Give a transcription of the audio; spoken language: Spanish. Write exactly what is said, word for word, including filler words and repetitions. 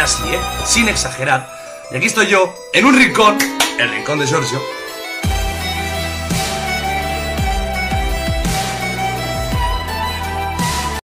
así, ¿eh? Sin exagerar. Y aquí estoy yo, en un rincón, el rincón de Giorgio,